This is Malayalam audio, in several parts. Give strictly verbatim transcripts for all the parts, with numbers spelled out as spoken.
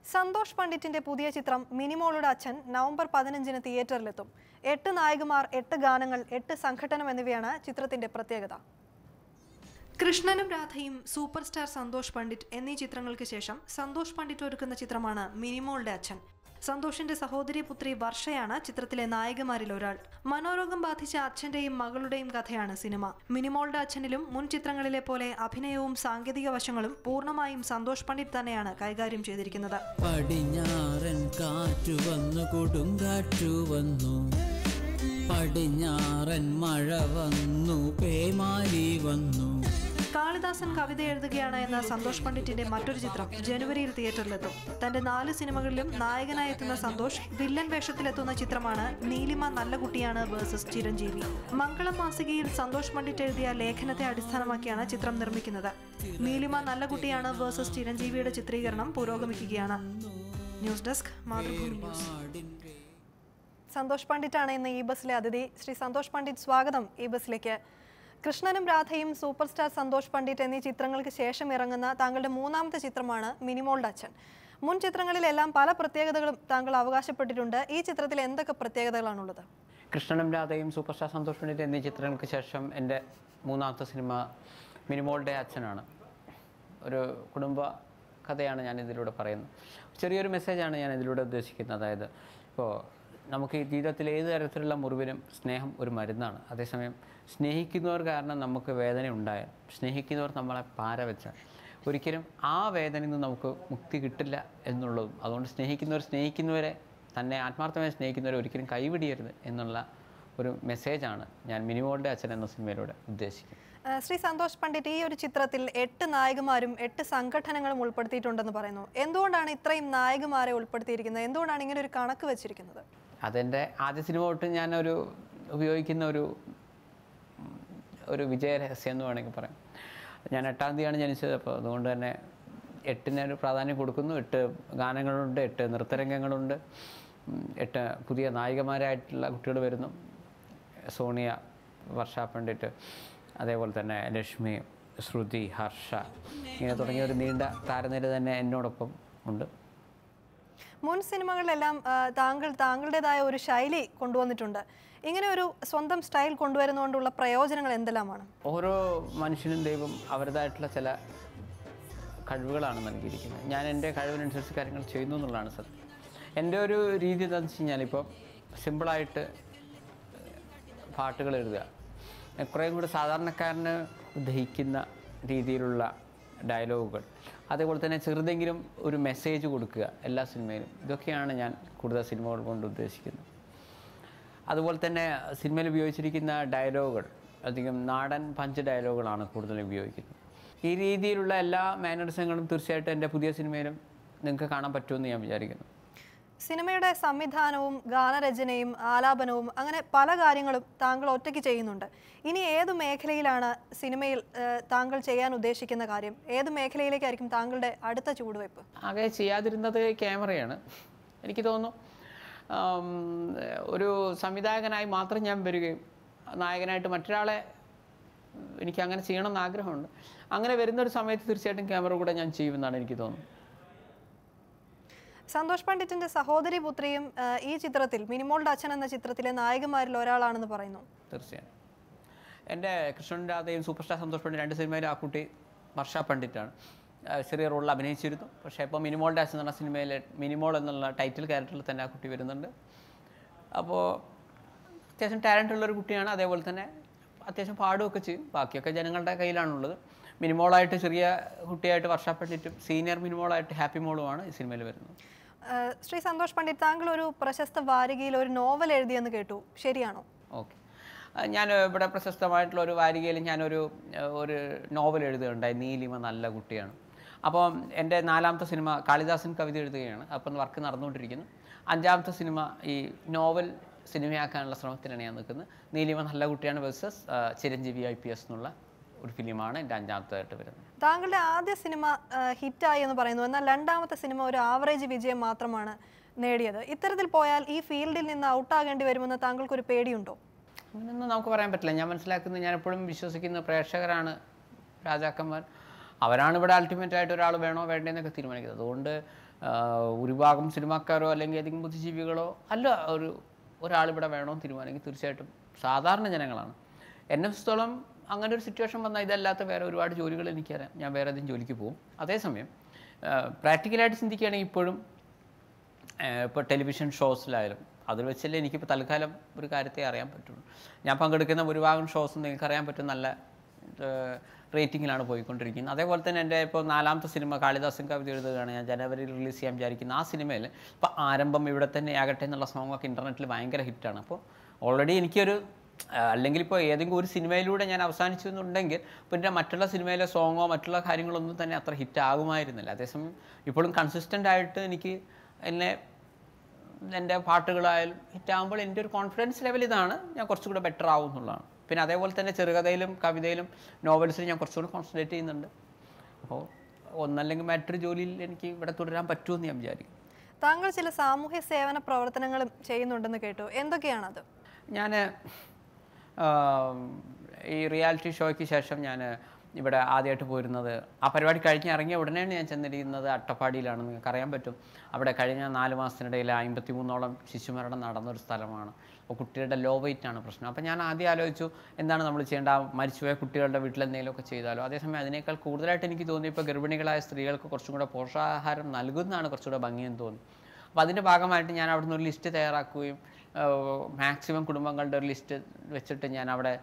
സന്തോഷ് പണ്ഡിറ്റിന്റെ പുതിയ ചിത്രം മിനിമോളുടെ അച്ഛൻ നവംബർ പതിനഞ്ചിന് തിയേറ്ററിലെത്തും. എട്ട് നായകന്മാർ, എട്ട് ഗാനങ്ങൾ, എട്ട് സംഘട്ടനം എന്നിവയാണ് ചിത്രത്തിന്റെ പ്രത്യേകത. കൃഷ്ണനും രാധയും, സൂപ്പർ സ്റ്റാർ സന്തോഷ് പണ്ഡിറ്റ് എന്നീ ചിത്രങ്ങൾക്ക് ശേഷം സന്തോഷ് പണ്ഡിറ്റ് ഒരുക്കുന്ന ചിത്രമാണ് മിനിമോളുടെ അച്ഛൻ. സന്തോഷിന്റെ സഹോദരി പുത്രി വർഷയാണ് ചിത്രത്തിലെ നായികമാരിൽ ഒരാൾ. മനോരോഗം ബാധിച്ച അച്ഛന്റെയും മകളുടെയും കഥയാണ് സിനിമ. മിനിമോളുടെ അച്ഛനിലും മുൻ ചിത്രങ്ങളിലെ പോലെ അഭിനയവും സാങ്കേതിക വശങ്ങളും പൂർണ്ണമായും സന്തോഷ് പണ്ഡിറ്റ് തന്നെയാണ് കൈകാര്യം ചെയ്തിരിക്കുന്നത്. പടിഞ്ഞാറൻ കാറ്റു വന്നു, കൊടുങ്കാറ്റു വന്നു, പടിഞ്ഞാറൻ മഴ വന്നു, പേമാരി വന്നു. കാളിദാസൻ കവിത എഴുതുകയാണ് എന്ന സന്തോഷ് പണ്ഡിറ്റിന്റെ മറ്റൊരു ചിത്രം ജനുവരിയിൽ തിയേറ്ററിലെത്തും. തന്റെ നാല് സിനിമകളിലും നായകനായി എത്തുന്ന സന്തോഷ് വില്ലൻ വേഷത്തിലെത്തുന്ന ചിത്രമാണ് നീലിമ നല്ല കുട്ടിയാണ് വേഴ്സസ് ചിരഞ്ജീവി. മംഗളം മാസികയിൽ സന്തോഷ് പണ്ഡിറ്റ് എഴുതിയ ലേഖനത്തെ അടിസ്ഥാനമാക്കിയാണ് ചിത്രം നിർമ്മിക്കുന്നത്. നീലിമ നല്ല കുട്ടിയാണ് വേഴ്സസ് ചിരഞ്ജീവിയുടെ ചിത്രീകരണം പുരോഗമിക്കുകയാണ്. News desk, Mathrubhumi news. Santhosh പണ്ഡിറ്റാണ് ഇന്ന് ഈ ബസ്സിലെ അതിഥി. ശ്രീ സന്തോഷ് പണ്ഡിറ്റ്, സ്വാഗതം ഈ ബസ്സിലേക്ക്. കൃഷ്ണനും രാധയും, സൂപ്പർ സ്റ്റാർ സന്തോഷ് പണ്ഡിറ്റ് എന്നീ ചിത്രങ്ങൾക്ക് ശേഷം ഇറങ്ങുന്ന താങ്കളുടെ മൂന്നാമത്തെ ചിത്രമാണ് മിനിമോളുടെ അച്ഛൻ. മുൻ ചിത്രങ്ങളിലെല്ലാം പല പ്രത്യേകതകളും താങ്കൾ അവകാശപ്പെട്ടിട്ടുണ്ട്. ഈ ചിത്രത്തിൽ എന്തൊക്കെ പ്രത്യേകതകളാണുള്ളത്? കൃഷ്ണനും രാധയും, സൂപ്പർ സ്റ്റാർ സന്തോഷ് പണ്ഡിറ്റ് എന്നീ ചിത്രങ്ങൾക്ക് ശേഷം എൻ്റെ മൂന്നാമത്തെ സിനിമ മിനിമോളുടെ അച്ഛനാണ്. ഒരു കുടുംബ കഥയാണ് ഞാൻ ഇതിലൂടെ പറയുന്നത്. ചെറിയൊരു മെസ്സേജാണ് ഞാൻ ഇതിലൂടെ ഉദ്ദേശിക്കുന്നത്. അതായത് ഇപ്പോൾ നമുക്ക് ഈ ജീവിതത്തിൽ ഏത് തരത്തിലുള്ള മുറിവിനും സ്നേഹം ഒരു മരുന്നാണ്. അതേസമയം സ്നേഹിക്കുന്നവർ കാരണം നമുക്ക് വേദന ഉണ്ടായാൽ, സ്നേഹിക്കുന്നവർ നമ്മളെ പാര വെച്ചാൽ ഒരിക്കലും ആ വേദനയിൽ നിന്ന് നമുക്ക് മുക്തി കിട്ടില്ല എന്നുള്ളതും, അതുകൊണ്ട് സ്നേഹിക്കുന്നവർ സ്നേഹിക്കുന്നവരെ തന്നെ ആത്മാർത്ഥമായി സ്നേഹിക്കുന്നവരെ ഒരിക്കലും കൈവിടിയരുത് എന്നുള്ള ഒരു മെസ്സേജാണ് ഞാൻ മിനിമോളുടെ അച്ഛൻ എന്ന സിനിമയിലൂടെ ഉദ്ദേശിക്കുന്നത്. ശ്രീ സന്തോഷ് പണ്ഡിറ്റ്, ഈ ഒരു ചിത്രത്തിൽ എട്ട് നായകന്മാരും എട്ട് സംഘടനകളും ഉൾപ്പെടുത്തിയിട്ടുണ്ടെന്ന് പറയുന്നു. എന്തുകൊണ്ടാണ് ഇത്രയും നായകന്മാരെ ഉൾപ്പെടുത്തിയിരിക്കുന്നത്? എന്തുകൊണ്ടാണ് ഇങ്ങനെ ഒരു കണക്ക് വെച്ചിരിക്കുന്നത്? അതെൻ്റെ ആദ്യ സിനിമ തൊട്ട് ഞാനൊരു ഉപയോഗിക്കുന്ന ഒരു ഒരു വിജയരഹസ്യം എന്ന് വേണമെങ്കിൽ പറയാം. ഞാൻ എട്ടാം തീയതിയാണ് ജനിച്ചത്. അപ്പോൾ അതുകൊണ്ട് തന്നെ എട്ടിനൊരു പ്രാധാന്യം കൊടുക്കുന്നു. എട്ട് ഗാനങ്ങളുണ്ട്, എട്ട് നൃത്തരംഗങ്ങളുണ്ട്, എട്ട് പുതിയ നായികമാരായിട്ടുള്ള കുട്ടികൾ വരുന്നു. സോണിയ, വർഷ പണ്ഡിറ്റ്, അതേപോലെ തന്നെ ലക്ഷ്മി, ശ്രുതി, ഹർഷ, ഇങ്ങനെ തുടങ്ങിയ ഒരു നീണ്ട താരനിര തന്നെ എന്നോടൊപ്പം ഉണ്ട്. മുൻ സിനിമകളിലെല്ലാം താങ്കൾ താങ്കളുടേതായ ഒരു ശൈലി കൊണ്ടുവന്നിട്ടുണ്ട്. ഇങ്ങനെ ഒരു സ്വന്തം സ്റ്റൈൽ കൊണ്ടുവരുന്നതുകൊണ്ടുള്ള പ്രയോജനങ്ങൾ എന്തെല്ലാമാണ്? ഓരോ മനുഷ്യനും ദൈവം അവരുടേതായിട്ടുള്ള ചില കഴിവുകളാണ് നൽകിയിരിക്കുന്നത്. ഞാൻ എൻ്റെ കഴിവിനനുസരിച്ച് കാര്യങ്ങൾ ചെയ്യുന്നു എന്നുള്ളതാണ് സത്യം. എൻ്റെ ഒരു രീതി എന്താണെന്ന് വെച്ച് കഴിഞ്ഞാൽ, ഇപ്പോൾ സിമ്പിളായിട്ട് പാട്ടുകൾ എഴുതുക, കുറേ കൂടി സാധാരണക്കാരന് ദഹിക്കുന്ന രീതിയിലുള്ള ഡയലോഗുകൾ, അതേപോലെ തന്നെ ചെറുതെങ്കിലും ഒരു മെസ്സേജ് കൊടുക്കുക എല്ലാ സിനിമയിലും. ഇതൊക്കെയാണ് ഞാൻ കൂടുതൽ സിനിമകൾ കൊണ്ട് ഉദ്ദേശിക്കുന്നത്. അതുപോലെ തന്നെ സിനിമയിൽ ഉപയോഗിച്ചിരിക്കുന്ന ഡയലോഗുകൾ അധികം നാടൻ പഞ്ച് ഡയലോഗുകളാണ് കൂടുതൽ ഉപയോഗിക്കുന്നത്. ഈ രീതിയിലുള്ള എല്ലാ മാനറിസങ്ങളും തീർച്ചയായിട്ടും എൻ്റെ പുതിയ സിനിമയിലും നിങ്ങൾക്ക് കാണാൻ പറ്റുമെന്ന് ഞാൻ വിചാരിക്കുന്നു. സിനിമയുടെ സംവിധാനവും ഗാനരചനയും ആലാപനവും അങ്ങനെ പല കാര്യങ്ങളും താങ്കൾ ഒറ്റയ്ക്ക് ചെയ്യുന്നുണ്ട്. ഇനി ഏത് മേഖലയിലാണ് സിനിമയിൽ താങ്കൾ ചെയ്യാൻ ഉദ്ദേശിക്കുന്ന കാര്യം? ഏത് മേഖലയിലേക്കായിരിക്കും താങ്കളുടെ അടുത്ത ചുവടുവയ്പ്? ആകെ ചെയ്യാതിരുന്നത് ക്യാമറയാണ്. എനിക്ക് തോന്നുന്നു ഒരു സംവിധായകനായി മാത്രം ഞാൻ വരികയും നായകനായിട്ട് മറ്റൊരാളെ എനിക്ക് അങ്ങനെ ചെയ്യണമെന്ന് ആഗ്രഹമുണ്ട്. അങ്ങനെ വരുന്നൊരു സമയത്ത് തീർച്ചയായിട്ടും ക്യാമറ കൂടെ ഞാൻ ചെയ്യുമെന്നാണ് എനിക്ക് തോന്നുന്നത്. സന്തോഷ് പണ്ഡിറ്റിന്റെ സഹോദരി പുത്രിയും ഈ ചിത്രത്തിൽ, മിനിമോളുടെ അച്ഛൻ എന്ന ചിത്രത്തിലെ നായകന്മാരിൽ ഒരാളാണെന്ന് പറയുന്നു. തീർച്ചയായും എൻ്റെ കൃഷ്ണൻ രാധയും സൂപ്പർ സ്റ്റാർ സന്തോഷ് പണ്ഡിറ്റ് രണ്ട് സിനിമയിൽ ആ കുട്ടി വർഷ പണ്ഡിറ്റാണ്. ചെറിയ റോളിൽ അഭിനയിച്ചിരുന്നു. പക്ഷേ ഇപ്പോൾ മിനിമോളുടെ അച്ഛൻ എന്ന സിനിമയിൽ മിനിമോൾ എന്നുള്ള ടൈറ്റിൽ ക്യാരക്ടറിൽ തന്നെ ആ കുട്ടി വരുന്നുണ്ട്. അപ്പോൾ അത്യാവശ്യം ടാലൻ്റ് ഉള്ളൊരു കുട്ടിയാണ്. അതേപോലെ തന്നെ അത്യാവശ്യം പാടുകയൊക്കെ ചെയ്യും. ബാക്കിയൊക്കെ ജനങ്ങളുടെ കയ്യിലാണുള്ളത്. മിനിമോളായിട്ട് ചെറിയ കുട്ടിയായിട്ട് വർഷ പണ്ഡിറ്റും സീനിയർ മിനിമോളായിട്ട് ഹാപ്പി മോളുമാണ് ഈ സിനിമയിൽ വരുന്നത്. ശ്രീ സന്തോഷ് പണ്ഡിറ്റ്, താങ്കൾ ഒരു പ്രശസ്ത വാരികയിൽ ഒരു നോവൽ എഴുതിയെന്ന് കേട്ടു, ശരിയാണോ? ഓക്കെ, ഞാൻ ഇവിടെ പ്രശസ്തമായിട്ടുള്ള ഒരു വാരികയിൽ ഞാനൊരു ഒരു നോവൽ എഴുതുകയുണ്ടായി, നീലിമ നല്ല കുട്ടിയാണ്. അപ്പോൾ എൻ്റെ നാലാമത്തെ സിനിമ കാളിദാസൻ കവിത എഴുതുകയാണ്. അപ്പം വർക്ക് നടന്നുകൊണ്ടിരിക്കുന്നു. അഞ്ചാമത്തെ സിനിമ ഈ നോവൽ സിനിമയാക്കാനുള്ള ശ്രമത്തിലാണ് ഞാൻ നിൽക്കുന്നത്. നീലിമ നല്ല കുട്ടിയാണ് versus Chiranjeevi I P S എന്നുള്ള ഒരു ഫിലിമാണ് എൻ്റെ അഞ്ചാമത്തേതായിട്ട് വരുന്നത്. താങ്കളുടെ ആദ്യ സിനിമ ഹിറ്റായി എന്ന് പറയുന്നു, എന്നാൽ രണ്ടാമത്തെ സിനിമ ഒരു ആവറേജ് വിജയം മാത്രമാണ് നേടിയത്. ഇത്തരത്തിൽ പോയാൽ ഈ ഫീൽഡിൽ നിന്ന് ഔട്ടാകേണ്ടി വരുമെന്ന് താങ്കൾക്കൊരു പേടിയുണ്ടോ? അങ്ങനെയൊന്നും നമുക്ക് പറയാൻ പറ്റില്ല. ഞാൻ മനസ്സിലാക്കുന്നത്, ഞാൻ എപ്പോഴും വിശ്വസിക്കുന്ന പ്രേക്ഷകരാണ് രാജാക്കന്മാർ. അവരാണ് ഇവിടെ അൾട്ടിമേറ്റ് ആയിട്ട് ഒരാൾ വേണോ വേണ്ടതെന്നൊക്കെ തീരുമാനിക്കുന്നത്. അതുകൊണ്ട് ഭൂരിഭാഗം സിനിമാക്കാരോ അല്ലെങ്കിൽ ഏതെങ്കിലും ബുദ്ധിജീവികളോ അല്ല ഒരു ഒരാളിവിടെ വേണമെന്ന് തീരുമാനിക്കും തീർച്ചയായിട്ടും സാധാരണ ജനങ്ങളാണ്. എന്നെ സംബന്ധിച്ചിടത്തോളം അങ്ങനെ ഒരു സിറ്റുവേഷൻ വന്നാൽ ഇതല്ലാത്ത വേറെ ഒരുപാട് ജോലികൾ എനിക്കറിയാം, ഞാൻ വേറെ ഏതെങ്കിലും ജോലിക്ക് പോകും. അതേസമയം പ്രാക്ടിക്കലായിട്ട് ചിന്തിക്കുകയാണെങ്കിൽ ഇപ്പോഴും ഇപ്പോൾ ടെലിവിഷൻ ഷോസിലായാലും അതിൽ വെച്ചല്ലേ എനിക്കിപ്പോൾ തൽക്കാലം ഒരു കാര്യത്തെ അറിയാൻ പറ്റുള്ളൂ. ഞാൻ പങ്കെടുക്കുന്ന ഭൂരിഭാഗം ഷോസും നിങ്ങൾക്ക് അറിയാൻ പറ്റും നല്ല റേറ്റിങ്ങിലാണ് പോയിക്കൊണ്ടിരിക്കുന്നത്. അതേപോലെ തന്നെ എൻ്റെ ഇപ്പോൾ നാലാമത്തെ സിനിമ കാളിദാസൻ കവിത എഴുതുകയാണ് ഞാൻ ജനുവരിയിൽ റിലീസ് ചെയ്യാൻ വിചാരിക്കുന്ന ആ സിനിമയിൽ ഇപ്പോൾ ആരംഭം ഇവിടെ തന്നെ ആകട്ടെ എന്നുള്ള സോങ്ങൊക്കെ ഇൻ്റർനെറ്റിൽ ഭയങ്കര ഹിറ്റാണ്. അപ്പോൾ ഓൾറെഡി എനിക്കൊരു അല്ലെങ്കിൽ ഇപ്പോൾ ഏതെങ്കിലും ഒരു സിനിമയിലൂടെ ഞാൻ അവസാനിച്ചു എന്നുണ്ടെങ്കിൽ പിന്നെ മറ്റുള്ള സിനിമയിലെ സോങ്ങോ മറ്റുള്ള കാര്യങ്ങളൊന്നും തന്നെ അത്ര ഹിറ്റ് ആകുമായിരുന്നില്ല. അതേസമയം ഇപ്പോഴും കൺസിസ്റ്റൻ്റ് ആയിട്ട് എനിക്ക് എന്നെ എൻ്റെ പാട്ടുകളായാലും ഹിറ്റാകുമ്പോൾ എൻ്റെ ഒരു കോൺഫിഡൻസ് ലെവൽ ഇതാണ്, ഞാൻ കുറച്ചുകൂടെ ബെറ്റർ ആവും എന്നുള്ളതാണ്. പിന്നെ അതേപോലെ തന്നെ ചെറുകഥയിലും കവിതയിലും നോവൽസിലും ഞാൻ കുറച്ചുകൂടി കോൺസെൻട്രേറ്റ് ചെയ്യുന്നുണ്ട്. അപ്പോൾ ഒന്നല്ലെങ്കിൽ മറ്റൊരു ജോലിയിൽ എനിക്ക് ഇവിടെ തുടരാൻ പറ്റുമെന്ന് ഞാൻ വിചാരിക്കും. താങ്കൾ ചില സാമൂഹ്യ സേവന പ്രവർത്തനങ്ങളും ചെയ്യുന്നുണ്ടെന്ന് കേട്ടു, എന്തൊക്കെയാണത്? ഞാൻ ഈ റിയാലിറ്റി ഷോയ്ക്ക് ശേഷം ഞാൻ ഇവിടെ ആദ്യമായിട്ട് പോയിരുന്നത് ആ പരിപാടി കഴിഞ്ഞ് ഇറങ്ങിയ ഉടനെയാണ് ഞാൻ ചെന്നിരിക്കുന്നത് അട്ടപ്പാടിയിലാണ്. നിങ്ങൾക്ക് അറിയാൻ പറ്റും അവിടെ കഴിഞ്ഞ നാല് മാസത്തിനിടയിൽ അമ്പത്തി മൂന്നോളം ശിശുമരണം നടന്നൊരു സ്ഥലമാണ്. അപ്പോൾ കുട്ടികളുടെ ലോ വെയിറ്റാണ് പ്രശ്നം. അപ്പോൾ ഞാൻ ആദ്യം ആലോചിച്ചു എന്താണ് നമ്മൾ ചെയ്യേണ്ട, മരിച്ചുപോയ കുട്ടികളുടെ വീട്ടിൽ എന്തെങ്കിലുമൊക്കെ ചെയ്താലോ. അതേസമയം അതിനേക്കാൾ കൂടുതലായിട്ട് എനിക്ക് തോന്നി ഇപ്പോൾ ഗർഭിണികളായ സ്ത്രീകൾക്ക് കുറച്ചും കൂടെ പോഷകാഹാരം നൽകുന്നതാണ് കുറച്ചുകൂടെ ഭംഗിയെന്ന് തോന്നി. അപ്പോൾ അതിൻ്റെ ഭാഗമായിട്ട് ഞാൻ അവിടെ നിന്ന് ഒരു ലിസ്റ്റ് തയ്യാറാക്കുകയും മാക്സിമം കുടുംബങ്ങളുടെ ഒരു ലിസ്റ്റ് വെച്ചിട്ട് ഞാൻ അവിടെ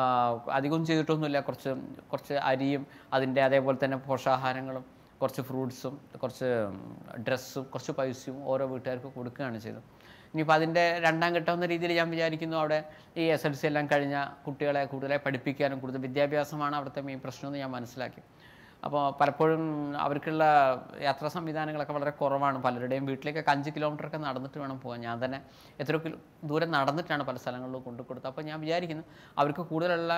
അധികം ചെയ്തിട്ടൊന്നുമില്ല, കുറച്ച് കുറച്ച് അരിയും അതിൻ്റെ അതേപോലെ തന്നെ പോഷകാഹാരങ്ങളും കുറച്ച് ഫ്രൂട്ട്സും കുറച്ച് ഡ്രസ്സും കുറച്ച് പൈസയും ഓരോ വീട്ടുകാർക്ക് കൊടുക്കുകയാണ് ചെയ്തത്. ഇനിയിപ്പോൾ അതിൻ്റെ രണ്ടാം ഘട്ടം എന്ന രീതിയിൽ ഞാൻ വിചാരിക്കുന്നു അവിടെ ഈ എസ് എൽ സി എല്ലാം കഴിഞ്ഞ കുട്ടികളെ കൂടുതലായി പഠിപ്പിക്കാനും കൂടുതൽ വിദ്യാഭ്യാസമാണ് അവിടുത്തെ മെയിൻ പ്രശ്നമെന്ന് ഞാൻ മനസ്സിലാക്കി. അപ്പോൾ പലപ്പോഴും അവർക്കുള്ള യാത്രാ സംവിധാനങ്ങളൊക്കെ വളരെ കുറവാണ്. പലരുടെയും വീട്ടിലേക്കൊക്കെ അഞ്ച് കിലോമീറ്ററൊക്കെ നടന്നിട്ട് വേണം പോകാൻ. ഞാൻ തന്നെ എത്രയോ കിലോ ദൂരം നടന്നിട്ടാണ് പല സ്ഥലങ്ങളിലും കൊണ്ടു കൊടുത്തത്. അപ്പോൾ ഞാൻ വിചാരിക്കുന്നു അവർക്ക് കൂടുതലുള്ള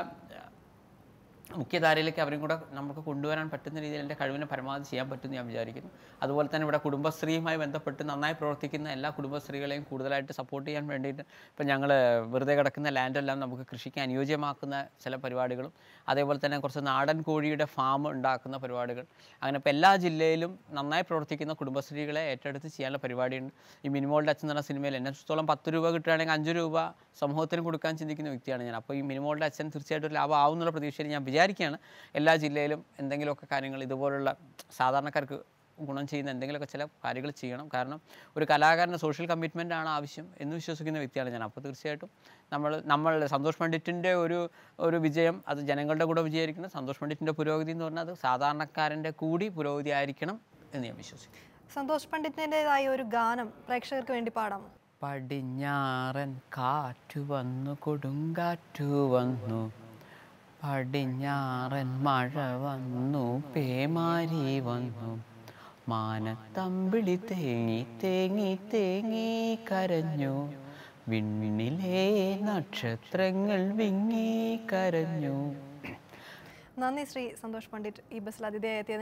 മുഖ്യധാരയിലേക്ക് അവരും കൂടെ നമുക്ക് കൊണ്ടുവരാൻ പറ്റുന്ന രീതിയിൽ എൻ്റെ കഴിവിനെ പരമാവധി ചെയ്യാൻ പറ്റുമെന്ന് ഞാൻ വിചാരിക്കുന്നു. അതുപോലെ തന്നെ ഇവിടെ കുടുംബശ്രീയുമായി ബന്ധപ്പെട്ട് നന്നായി പ്രവർത്തിക്കുന്ന എല്ലാ കുടുംബശ്രീകളെയും കൂടുതലായിട്ട് സപ്പോർട്ട് ചെയ്യാൻ വേണ്ടിയിട്ട് ഇപ്പോൾ ഞങ്ങൾ വെറുതെ കിടക്കുന്ന ലാൻഡെല്ലാം നമുക്ക് കൃഷിക്ക് അനുയോജ്യമാക്കുന്ന ചില പരിപാടികളും അതേപോലെ തന്നെ കുറച്ച് നാടൻ കോഴിയുടെ ഫാം ഉണ്ടാക്കുന്ന പരിപാടികൾ അങ്ങനെ ഇപ്പോൾ എല്ലാ ജില്ലയിലും നന്നായി പ്രവർത്തിക്കുന്ന കുടുംബശ്രീകളെ ഏറ്റെടുത്ത് ചെയ്യാനുള്ള പരിപാടിയുണ്ട്. ഈ മിനിമോളുടെ അച്ഛൻ എന്ന സിനിമയിൽ എന്നെ സംബന്ധിച്ചിടത്തോളം പത്ത് രൂപ കിട്ടുകയാണെങ്കിൽ അഞ്ച് രൂപ സമൂഹത്തിന് കൊടുക്കാൻ ചിന്തിക്കുന്ന വ്യക്തിയാണ് ഞാൻ. അപ്പോൾ ഈ മിനിമോളുടെ അച്ഛൻ തീർച്ചയായിട്ടും ഒരു ലാഭം ആവുന്നുള്ള പ്രതീക്ഷയിൽ ഞാൻ വിചാരിക്കുകയാണ് എല്ലാ ജില്ലയിലും എന്തെങ്കിലുമൊക്കെ കാര്യങ്ങൾ ഇതുപോലുള്ള സാധാരണക്കാർക്ക് ഗുണം ചെയ്യുന്ന എന്തെങ്കിലുമൊക്കെ ചില കാര്യങ്ങൾ ചെയ്യണം. കാരണം ഒരു കലാകാരന് സോഷ്യൽ കമ്മിറ്റ്മെൻ്റ് ആണ് ആവശ്യം എന്ന് വിശ്വസിക്കുന്ന വ്യക്തിയാണ് ഞാൻ. അപ്പോൾ തീർച്ചയായിട്ടും നമ്മൾ നമ്മൾ സന്തോഷ് പണ്ഡിറ്റിൻ്റെ ഒരു ഒരു വിജയം അത് ജനങ്ങളുടെ കൂടെ വിജയിക്കണം. സന്തോഷ് പണ്ഡിറ്റിൻ്റെ പുരോഗതി എന്ന് പറഞ്ഞാൽ അത് സാധാരണക്കാരൻ്റെ കൂടി പുരോഗതി ആയിരിക്കണം എന്ന് ഞാൻ വിശ്വസിക്കുന്നു. സന്തോഷ് പണ്ഡിറ്റിൻ്റെതായ ഒരു ഗാനം പ്രേക്ഷകർക്ക് വേണ്ടി പാടാമോ? പടിഞ്ഞാറൻ കാറ്റു വന്നു കൊടുങ്കാറ്റു വന്നു പടിഞ്ഞാറൻ മഴ വന്നു പേമാരി വന്നു മാനത്തമ്പിളി തേങ്ങി തേങ്ങി തേങ്ങി കരഞ്ഞു വിണ്ണിലെ നക്ഷത്രങ്ങൾ വിങ്ങി കരഞ്ഞു. നന്ദി ശ്രീ സന്തോഷ് പണ്ഡിറ്റ് ഈ ബസ്സിൽ അതിഥിയായി എത്തിയത്.